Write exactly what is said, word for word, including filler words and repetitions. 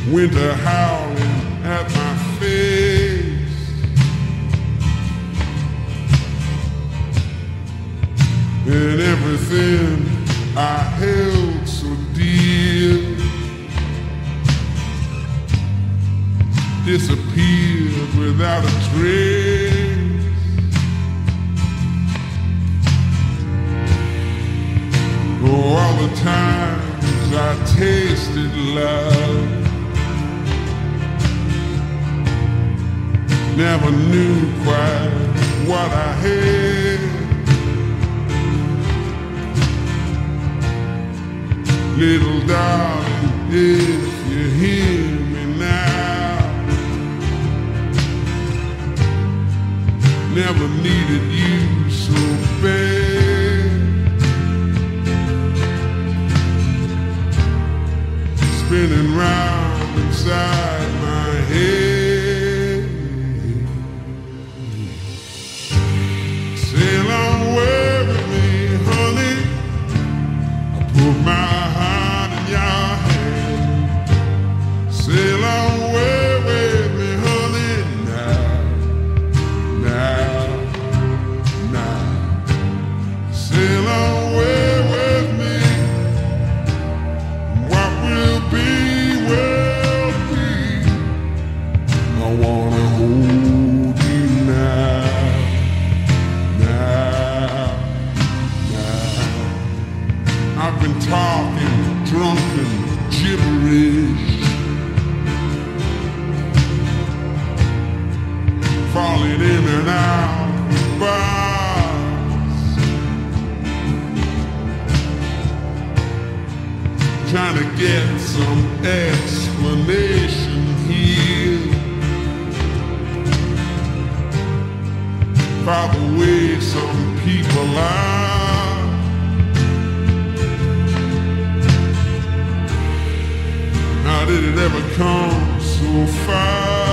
winter howling at my face. And everything I held so dear disappeared without a trace. Oh, all the times I tasted love, never knew quite what I had. Little darling, if you hear me now, never needed you so bad. Spinning round inside my head. Sail away with me, honey. I put my heart in your hand. Sail away with me, honey, now, now, now. Sail away with me. What will be, will be. I wanna hold you now, now, now. I've been talking drunken gibberish, falling in and out of bars, trying to get some explanation here by the way some people are. How did it ever come so far?